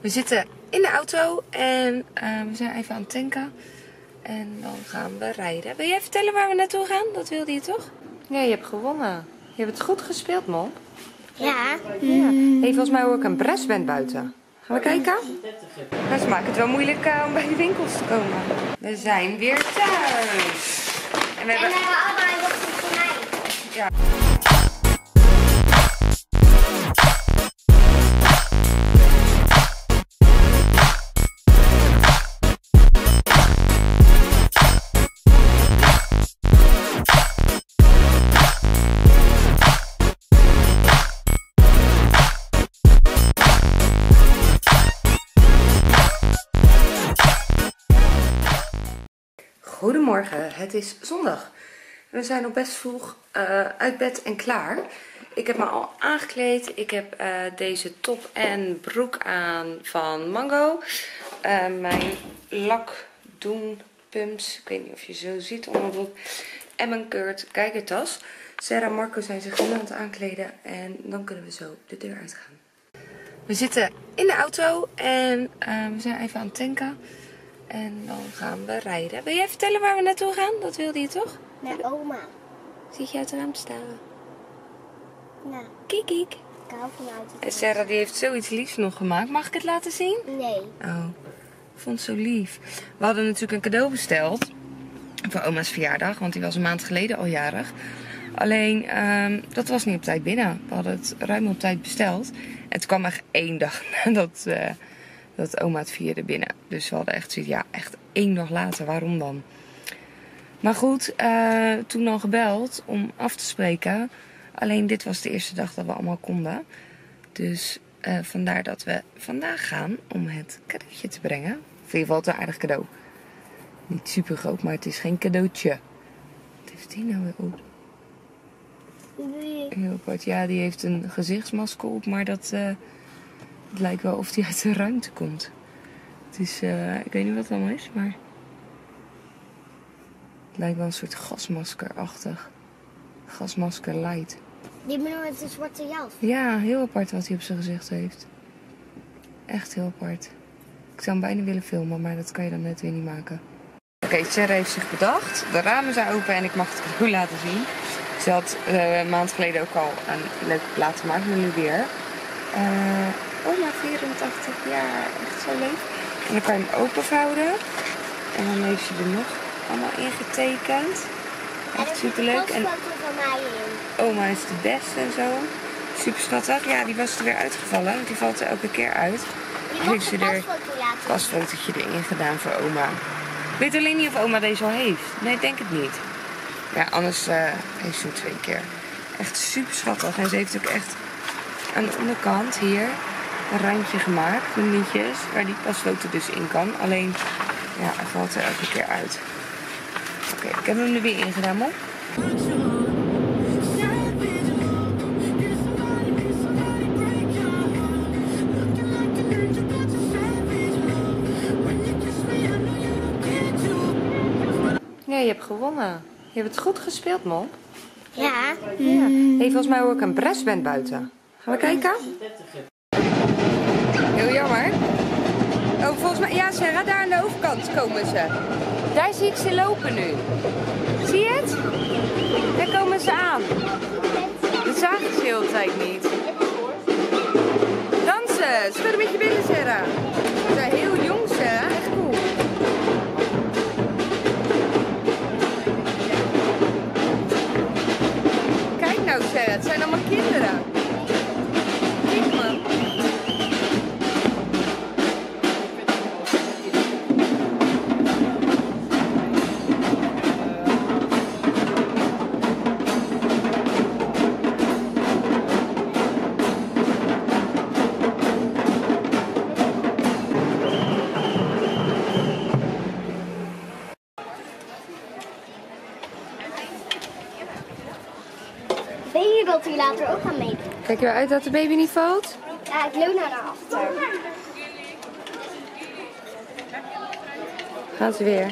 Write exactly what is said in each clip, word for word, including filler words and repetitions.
We zitten in de auto en uh, we zijn even aan het tanken. En dan gaan we rijden. Wil jij vertellen waar we naartoe gaan? Dat wilde je toch? Ja, je hebt gewonnen. Je hebt het goed gespeeld, Mop. Ja. Ja. Hey, volgens mij hoor ik een brassband buiten. Gaan we kijken? Ja, ze maken het wel moeilijk uh, om bij de winkels te komen. We zijn weer thuis. En we hebben... En uh, allemaal wat voor mij. Ja. Goedemorgen, het is zondag. We zijn nog best vroeg uh, uit bed en klaar. Ik heb me al aangekleed. Ik heb uh, deze top en broek aan van Mango. Uh, mijn lakdoen pumps. Ik weet niet of je zo ziet onder de broek. En mijn Kurt kijkertas. Sarah en Marco zijn zich nu aan het aankleden. En dan kunnen we zo de deur uitgaan. We zitten in de auto en uh, we zijn even aan het tanken. En dan gaan we rijden. Wil jij vertellen waar we naartoe gaan? Dat wilde je toch? Naar oma. Zit je uit het raam te staren? Nou, Kijk, kijk. ik hou van uit. En Sarah die heeft zoiets liefs nog gemaakt. Mag ik het laten zien? Nee. Oh, ik vond het zo lief. We hadden natuurlijk een cadeau besteld. Voor oma's verjaardag. Want die was een maand geleden al jarig. Alleen, um, dat was niet op tijd binnen. We hadden het ruim op tijd besteld. En het kwam echt één dag nadat... Uh, dat oma het vierde binnen. Dus we hadden echt zoiets, ja, echt één dag later. Waarom dan? Maar goed, uh, toen al gebeld om af te spreken. Alleen dit was de eerste dag dat we allemaal konden. Dus uh, vandaar dat we vandaag gaan om het cadeautje te brengen. Of in ieder geval het een aardig cadeau. Niet super groot, maar het is geen cadeautje. Wat heeft die nou weer op? Heel apart. Ja, die heeft een gezichtsmasker op, maar dat... Uh, Het lijkt wel of die uit de ruimte komt. Het is, uh, ik weet niet wat het allemaal is, maar... Het lijkt wel een soort gasmasker-achtig. Gasmasker light. Die bedoel met een zwarte jas. Ja, heel apart wat hij op zijn gezicht heeft. Echt heel apart. Ik zou hem bijna willen filmen, maar dat kan je dan net weer niet maken. Oké, okay, Sarah heeft zich bedacht. De ramen zijn open en ik mag het cadeau laten zien. Ze had uh, een maand geleden ook al een leuke plaat gemaakt, maar nu weer. Uh, Oma vierentachtig jaar, echt zo leuk. En dan kan je hem openvouwen. En dan heeft ze er nog allemaal ingetekend. Echt super leuk. En van mij in. oma is de beste en zo. Super schattig. Ja, die was er weer uitgevallen. Want die valt er elke keer uit. Die heeft ze er een pasfotootje erin gedaan voor oma. Ik weet alleen niet of oma deze al heeft. Nee, ik denk het niet. Ja, anders uh, heeft ze hem twee keer. Echt super schattig. En ze heeft ook echt aan de onderkant hier een randje gemaakt met nietjes waar die pasfoto dus in kan. Alleen, ja, hij valt er elke keer uit. Oké, okay, ik heb hem er weer ingedaan, Mop. Ja, je hebt gewonnen. Je hebt het goed gespeeld, Mop. Ja. Ja. Hey, volgens mij hoor ik een brassband buiten. Gaan we kijken? Heel jammer. Oh, volgens mij... Ja, Sarah, daar aan de overkant komen ze. Daar zie ik ze lopen nu. Zie je het? Daar komen ze aan. Dat zagen ze de hele tijd niet. Dansen! Schudden met je billen, Sarah. Ze zijn heel jong, Sarah. Echt cool. Kijk nou, Sarah. Het zijn allemaal kinderen. Kijk maar. Weet je dat hij later ook gaan meedoen? Kijk je uit dat de baby niet valt? Ja, ik loop naar daarachter. Gaan ze weer.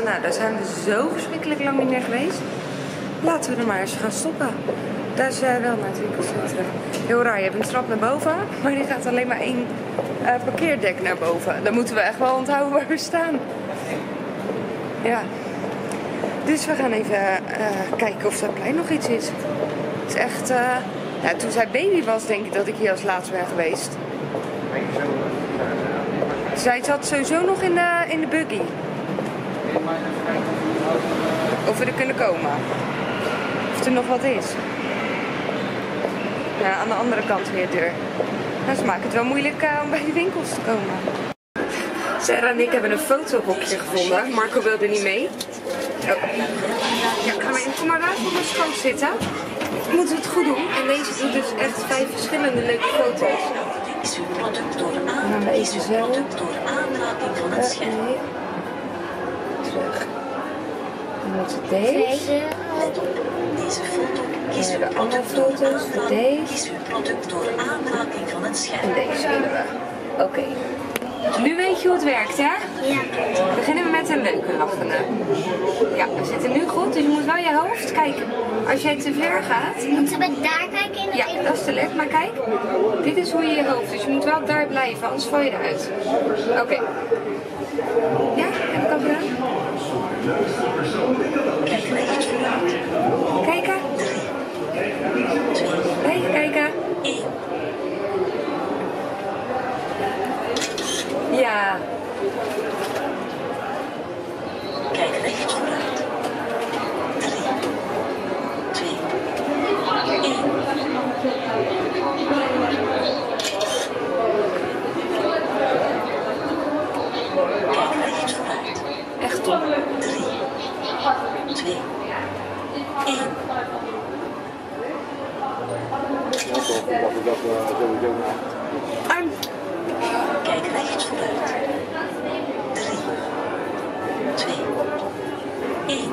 van, nou, daar zijn we zo verschrikkelijk lang niet meer geweest. Laten we er maar eens gaan stoppen. Daar is uh, wel naar het winkelcentrum. Heel raar, je hebt een trap naar boven, maar die gaat alleen maar één uh, parkeerdek naar boven. Dan moeten we echt wel onthouden waar we staan. Ja. Dus we gaan even uh, kijken of dat plein nog iets is. Het is echt... Uh, ja, toen zij baby was, denk ik dat ik hier als laatst ben geweest. Zij zat sowieso nog in de, in de buggy. Of we er kunnen komen. Of er nog wat is. Ja, aan de andere kant weer deur. Nou, ze maken het wel moeilijk uh, om bij die winkels te komen. Sarah en ik hebben een fotohokje gevonden. Marco wilde niet mee. Oh. Ja, gaan we even maar daar voor mijn schoot zitten. Moeten we het goed doen. En deze doet dus echt vijf verschillende leuke foto's. Is uw product door aanraking, is uw product door aanraking van het scherm. Uh, Terug. En wat is deze? Let op, deze foto. Kies uw de andere product door foto's voor aanraking. deze. Kies uw product door aanraking van het scherm. En deze willen we. Oké. Okay. Nu weet je hoe het werkt, hè? Ja. Beginnen we met een leuke lachende. Ja, we zitten nu goed, dus je moet wel je hoofd kijken. Als jij te ver gaat... Moeten we daar kijken in de Ja, dat is te lek, maar kijk. Dit is hoe je je hoofd, dus je moet wel daar blijven, anders val je eruit. Oké. Okay. Ja, heb ik al gedaan? Kijk recht vooruit. Kijken. Nee, kijken. Ja. Kijk recht vooruit. drie, twee, één. Kijk recht vooruit. Echt top. drie, twee, één. Arm. Kijk recht vooruit. drie, twee, één.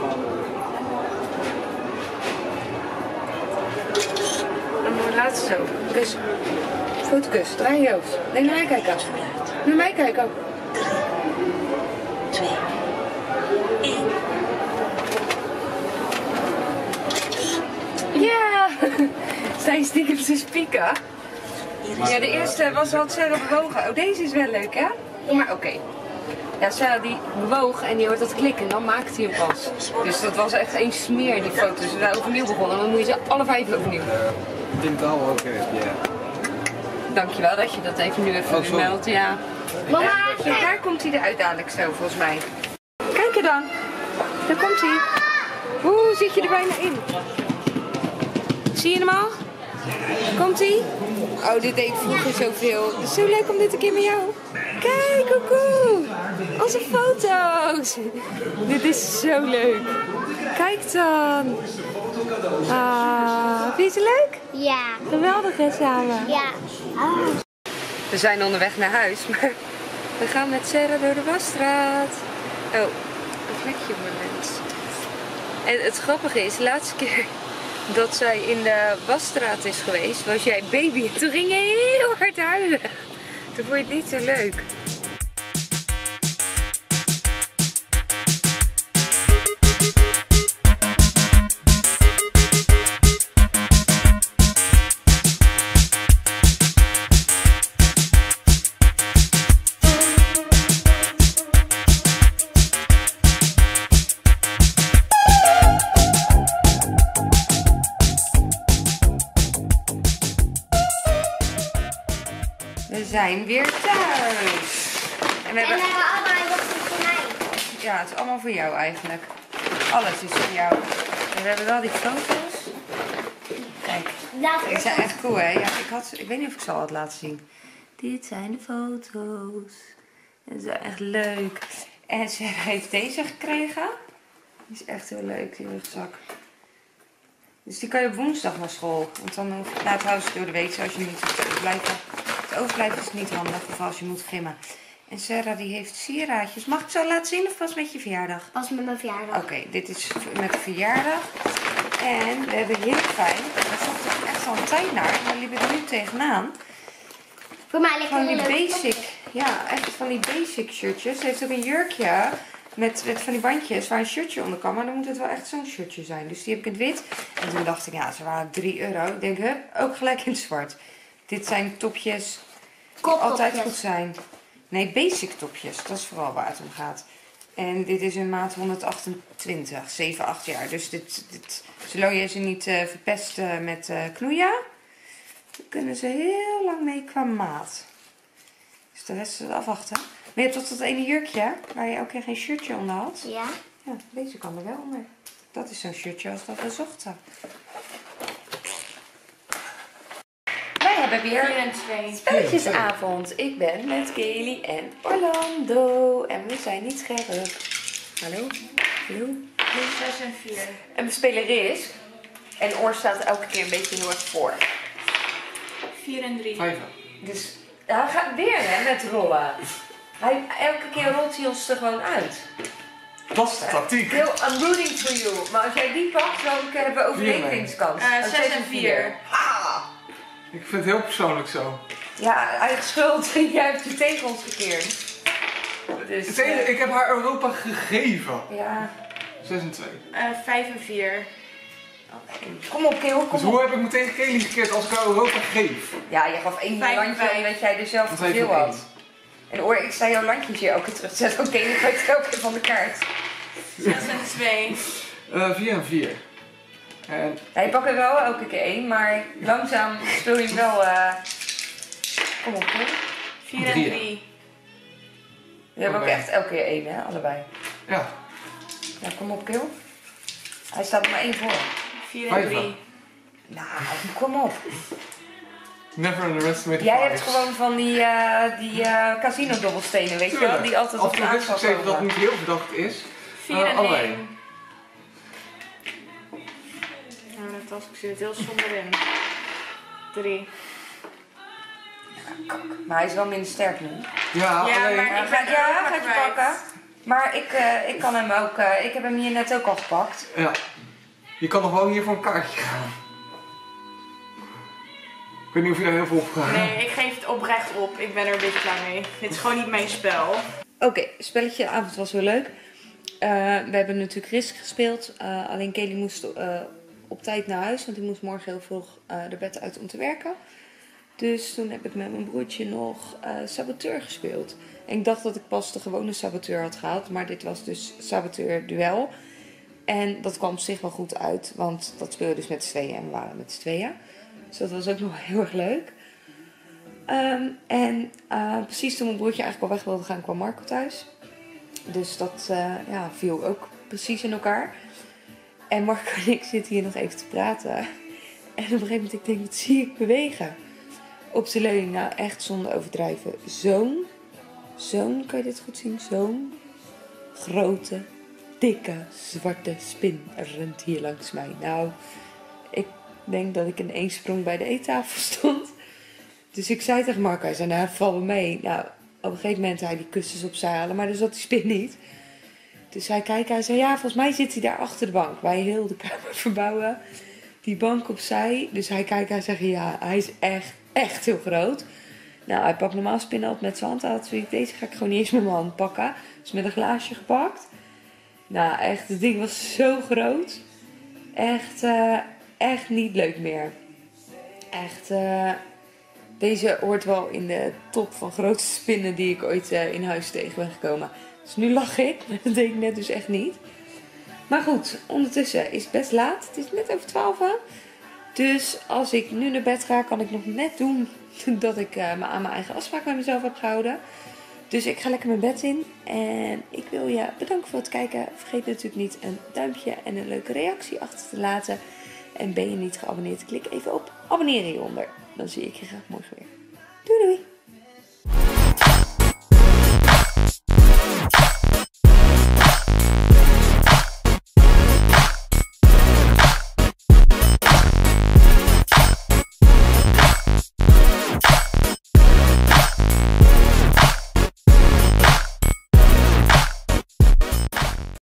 Dan doen we laatst zo. Kus. Goed kus. Draai je hoofd. Nee, naar mij kijken. Naar mij kijken. drie, twee, één. Ja! Zij stiekem te spieken. Ja, de eerste was wat Sarah bewogen. Oh, deze is wel leuk, hè? Maar oké. Okay. Ja, Sarah die bewoog en die hoort dat klikken en dan maakt hij hem pas. Dus dat was echt één smeer, die foto's. Dus we zijn overnieuw begonnen, dan moet je ze alle vijf overnieuw. Ik denk het al oké, ja. Dankjewel dat je dat even nu even oh, meldt, ja. Mama, Ja, daar komt hij eruit dadelijk zo, volgens mij. Kijk er dan. Daar komt hij. Oeh, zit je er bijna in. Zie je hem al? Komt hij? Oh, dit deed ik vroeger zoveel. Het is zo leuk om dit een keer met jou. Kijk, hoe cool. Onze foto's. Dit is zo leuk. Kijk dan. Ah, vind je het leuk? ja. Geweldig hè, samen. Ja. Oh. We zijn onderweg naar huis, maar we gaan met Sarah door de wasstraat. Oh, een vlekje op mijn lens. En het grappige is, de laatste keer dat zij in de wasstraat is geweest, was jij baby. En toen ging je heel hard huilen. Toen vond je het niet zo leuk. We zijn weer thuis. En we hebben... En we hebben allemaal wat voor mij. Ja, het is allemaal voor jou eigenlijk. Alles is voor jou. En we hebben wel die foto's. Kijk, Laat die zijn echt cool hè. Ja, ik, had, ik weet niet of ik ze al had laten zien. Dit zijn de foto's. En ze zijn echt leuk. En ze heeft deze gekregen. Die is echt heel leuk, die rugzak. Dus die kan je op woensdag naar school. Want dan hoef je, nou trouwens door de week, zoals je niet hoeft te blijven. Het overblijven is niet handig, of als je moet gimmen. En Sarah die heeft sieraadjes. Mag ik zo laten zien of pas met je verjaardag? Pas met mijn verjaardag. Oké, okay, dit is met de verjaardag. En we hebben heel fijn. We zochten echt al een tijd naar. We liepen er nu tegenaan. Voor mij ligt Van er die een leuk basic. Ja, echt van die basic shirtjes. Ze heeft ook een jurkje Met, met van die bandjes waar een shirtje onder kan. Maar dan moet het wel echt zo'n shirtje zijn. Dus die heb ik in het wit. En toen dacht ik, ja, ze waren drie euro. Ik denk, hup, ook gelijk in het zwart. Dit zijn topjes die altijd goed zijn. Nee, basic topjes. Dat is vooral waar het om gaat. En dit is een maat honderdachtentwintig. zeven, acht jaar. Dus dit, dit, zolang je ze niet uh, verpest uh, met uh, knoeien, dan kunnen ze heel lang mee qua maat. Dus de rest is afwachten. Maar je hebt toch dat ene jurkje waar je elke keer geen shirtje onder had? Ja. Ja, deze kan er wel onder. Dat is zo'n shirtje als dat we zochten. Wij hebben weer vier en twee. spelletjesavond. Ik ben met Kelly en Orlando. En we zijn niet scherp. Hallo? Hallo? zes en vier. En we spelen Risk. En Oor staat elke keer een beetje heel erg voor. vier en drie. Vijf. Dus hij gaat weer hè, met rollen. Hij, elke keer rolt hij ons er gewoon uit. Dat is de tactiek. Heel, I'm rooting for you. Maar als jij die pakt, dan hebben we overlevingskans. Uh, zes en vier. Ah! Ik vind het heel persoonlijk zo. Ja, eigen schuld. Jij hebt je tegen ons gekeerd. Dus, Het ene, uh, ik heb haar Europa gegeven. ja. zes en twee. Uh, vijf en vier. Kom op, Keel, Dus kom hoe op. heb ik me tegen Kelly gekeerd als ik haar Europa geef? Ja, je gaf één Vijf en landje vijf. omdat jij er zelf Dat te heeft veel er één. had. En hoor, ik sta jouw landjes hier elke keer terug te zetten. Oké, dan ga ik elke keer van de kaart. zes en twee. Uh, vier en vier. En Ja, je pakt er wel elke keer één, maar langzaam speel je hem wel. Uh... Kom op, Keel. vier en Drie. drie. We hebben ook Oké. echt elke keer één, hè, allebei. ja, Ja, kom op, Keel. Hij staat er maar één voor. vier en Vijf. drie. Nou, kom op. never underestimate the Jij fives. hebt gewoon van die, uh, die uh, casino-dobbelstenen, weet je wel? Tuurlijk. Die altijd Als op je de een risk aanval geeft dat komen. niet heel verdacht is. vier Uh, en allebei. één. Nou, dat was, ik zit heel somber in. drie. Maar hij is wel minder sterk nu. Ja, Ja, alleen... maar Ja, ik ben ga, er ja, ook gaat je kwijt. pakken. Maar ik, uh, ik kan hem ook, uh, ik heb hem hier net ook al gepakt. Ja. Je kan nog wel hier voor een kaartje gaan. Ik weet niet of je daar heel veel op gaat. Nee, ik geef het oprecht op. Ik ben er een beetje klaar mee. Dit is gewoon niet mijn spel. Oké, okay, spelletje avond was heel leuk. Uh, we hebben natuurlijk Risk gespeeld. Uh, alleen Kelly moest uh, op tijd naar huis, want die moest morgen heel vroeg uh, de bed uit om te werken. Dus toen heb ik met mijn broertje nog uh, Saboteur gespeeld. En ik dacht dat ik pas de gewone Saboteur had gehaald, maar dit was dus Saboteur Duel. En dat kwam op zich wel goed uit, want dat speelde dus met z'n tweeën en we waren met z'n tweeën. Dus dat was ook nog heel erg leuk. Um, en uh, precies toen mijn broertje eigenlijk al weg wilde gaan, kwam Marco thuis. Dus dat uh, ja, viel ook precies in elkaar. En Marco en ik zitten hier nog even te praten. En op een gegeven moment ik denk, wat zie ik bewegen? Op de leuning, nou echt zonder overdrijven. Zo'n, zo'n, kan je dit goed zien? Zo'n grote, dikke, zwarte spin rent hier langs mij. Nou, ik denk dat ik in één sprong bij de eettafel stond. Dus ik zei tegen Marco, hij zei, nou, val me mee. Nou, op een gegeven moment hij die kussens opzij halen, maar dus zat die spin niet. Dus hij kijkt, hij zei, ja, volgens mij zit hij daar achter de bank. Wij heel de kamer verbouwen, die bank opzij. Dus hij kijkt, hij zegt, ja, hij is echt, echt heel groot. Nou, hij pakt normaal spinnen altijd met zijn hand uit. Dus deze ga ik gewoon niet eens met mijn hand pakken. Dus met een glaasje gepakt. Nou, echt, het ding was zo groot. Echt, uh, echt niet leuk meer. Echt, uh, deze hoort wel in de top van grootste spinnen die ik ooit uh, in huis tegen ben gekomen. Dus nu lach ik, maar dat deed ik net dus echt niet. Maar goed, ondertussen is het best laat. Het is net over twaalf. Dus als ik nu naar bed ga, kan ik nog net doen dat ik uh, me aan mijn eigen afspraak met mezelf heb gehouden. Dus ik ga lekker mijn bed in. En ik wil je bedanken voor het kijken. Vergeet natuurlijk niet een duimpje en een leuke reactie achter te laten. En ben je niet geabonneerd, klik even op abonneren hieronder. Dan zie ik je graag morgen weer.